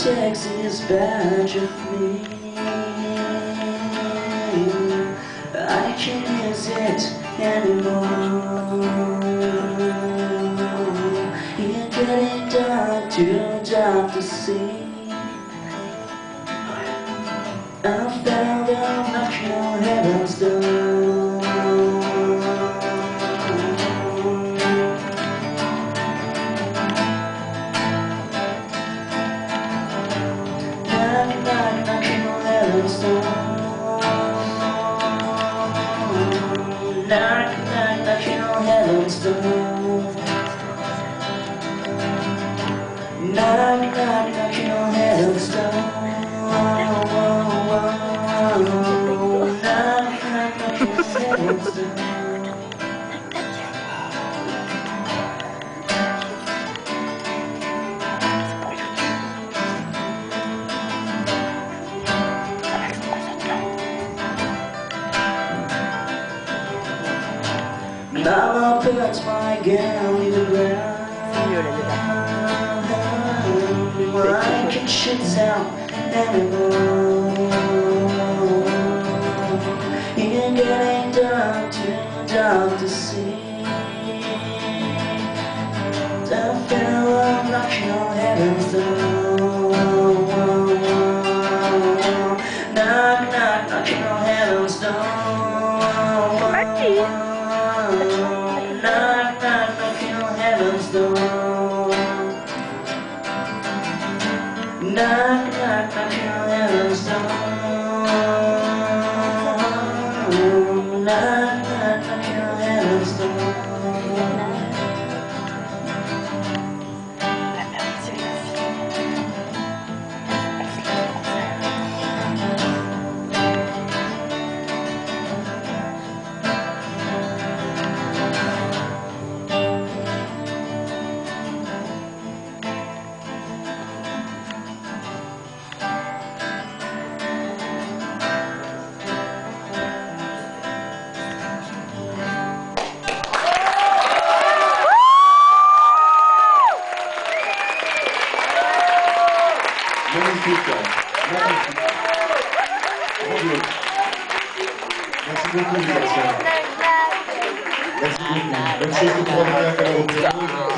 takes his badge of me. I can't use it anymore. You're getting dark, too dark to see. I fell down, knocking on heaven's door. Knock, knock, knocking on heaven's door. Knock, knock, knocking on heaven's door. Knock, knock, knocking on heaven's door. Mama puts my girl in the ground. I can shut down anymore. You're getting dark, too dark to see. I feel I'm knocking on heaven's door. Knock, knock, knocking on heaven's door. Knock, knock, knocking on heaven's door. Knock, knock, knocking on heaven's door. Knock, knock, knocking on heaven's door. Magnifique, magnifique. Bravo. Merci beaucoup, Sébastien. Merci beaucoup. Bonne chose de trouver un